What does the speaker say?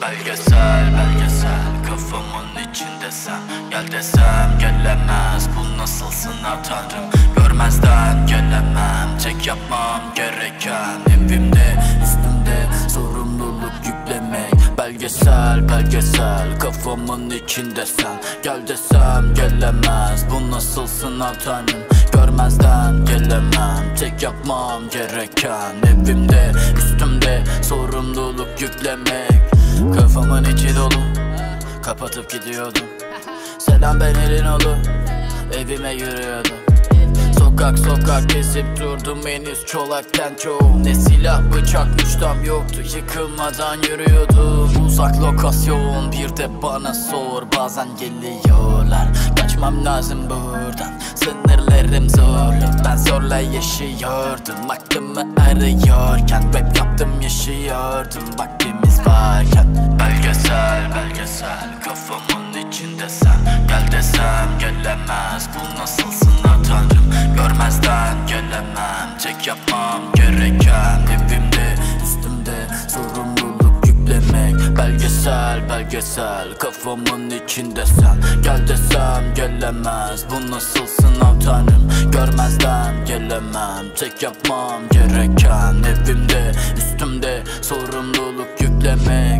Belgesel, belgesel, kafamın içinde sen. Gel desem gelemez, bu nasıl sınav tanrım. Görmezden gelemem, tek yapmam gereken evimde, üstümde sorumluluk yüklemek. Belgesel, belgesel, kafamın içinde sen. Gel desem gelemez, bu nasıl sınav tanrım. Görmezden gelemem, tek yapmam gereken evimde, üstümde sorumluluk yüklemek. Kafamın içi dolu, kapatıp gidiyordum. Selam, ben elin oğlu, evime yürüyordum. Sokak sokak gezip durdum, henüz çolakken çoğum. Ne silah bıçak müştam yoktu, yıkılmadan yürüyordum. Uzak lokasyon, bir de bana sor. Bazen geliyorlar, kaçmam lazım buradan. Sınırlarım zorlu, ben zorla yaşıyordum. Aklımı arıyorken rap yaptım, yaşıyordum vaktimiz varken. Belgesel, belgesel, kafamın içinde sen. Gel desem gelemez, bu nasıl sınav tanrım. Görmezden gelemem, tek yapmam gereken evimde, üstümde sorumluluk yüklemek. Belgesel, belgesel, kafamın içinde sen. Gel desem gelemez, bu nasıl sınav tanrım. Görmezden gelemem, tek yapmam gereken evimde, üstümde sorumluluk yüklemek.